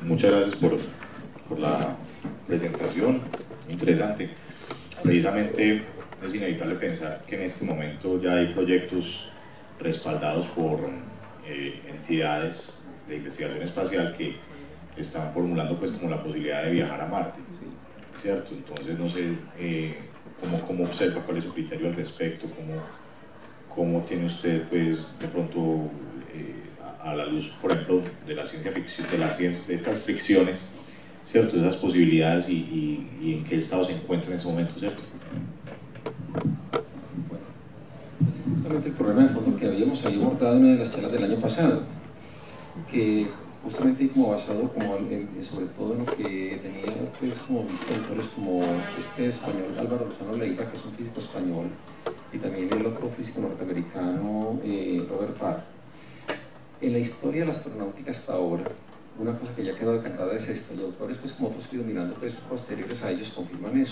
Muchas gracias por la presentación, interesante. Precisamente es inevitable pensar que en este momento ya hay proyectos respaldados por entidades de investigación espacial que están formulando pues como la posibilidad de viajar a Marte, ¿cierto? Entonces no sé cómo observa, cuál es su criterio al respecto, cómo tiene usted pues de pronto a la luz, por ejemplo, de la ciencia ficción, de estas fricciones, ¿cierto? De esas posibilidades y en qué estado se encuentra en ese momento, ¿cierto? Bueno, justamente el problema de fondo que habíamos ahí abordado en una de las charlas del año pasado, que justamente como basado sobre todo en lo que tenía pues como visto autores como este español Álvaro Lozano Leiva, que es un físico español, y también el otro físico norteamericano Robert Parr. En la historia de la astronáutica hasta ahora, una cosa que ya quedó decantada es esto, y autores pues como otros que he ido mirando pues posteriores a ellos confirman eso.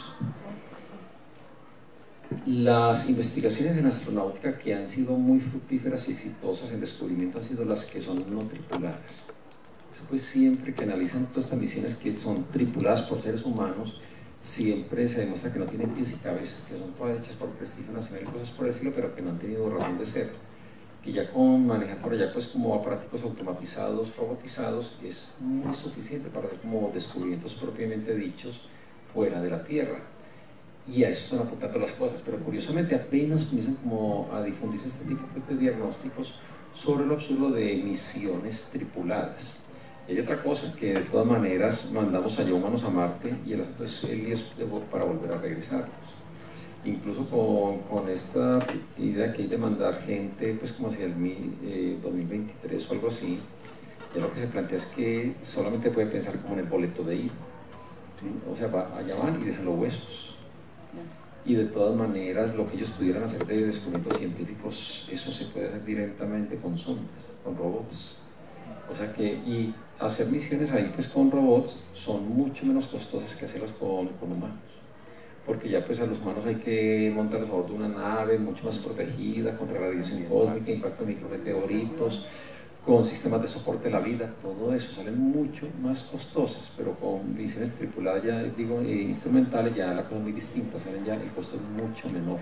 Las investigaciones en astronáutica que han sido muy fructíferas y exitosas en descubrimiento han sido las que son no tripuladas. Eso pues siempre que analizan todas estas misiones que son tripuladas por seres humanos, siempre se demuestra que no tienen pies y cabeza, que son todas hechas por prestigio nacional y cosas por el estilo, pero que no han tenido razón de ser. Que ya con manejar por allá pues como aparatos automatizados, robotizados, es muy suficiente para hacer como descubrimientos propiamente dichos fuera de la Tierra. Y a eso están apuntando las cosas, pero curiosamente apenas comienzan como a difundirse este tipo de diagnósticos sobre lo absurdo de misiones tripuladas. Y hay otra cosa, que de todas maneras mandamos allá humanos a Marte y el asunto es el día para volver a regresarlos. Incluso con esta idea que hay de mandar gente pues como hacia el 2023 o algo así, ya lo que se plantea es que solamente puede pensar como en el boleto de ida, ¿sí? O sea, allá van y dejan los huesos. Y de todas maneras lo que ellos pudieran hacer de descubrimientos científicos, eso se puede hacer directamente con sondas, con robots. O sea que, y hacer misiones ahí pues con robots son mucho menos costosas que hacerlas con humanos, porque ya pues a los humanos hay que montarlos a bordo de una nave mucho más protegida contra radiación cósmica, impacto de micrometeoritos, con sistemas de soporte de la vida, todo eso salen mucho más costosas, pero con misiones tripuladas, ya digo, instrumentales, ya la cosa es muy distinta, salen ya, el costo es mucho menor.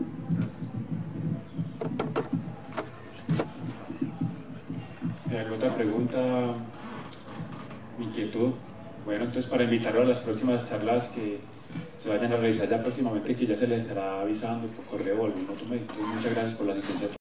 Otra pregunta, inquietud. Bueno, entonces para invitarlo a las próximas charlas que se vayan a realizar ya próximamente, que ya se les estará avisando por correo o algún otro medio. Muchas gracias por la asistencia.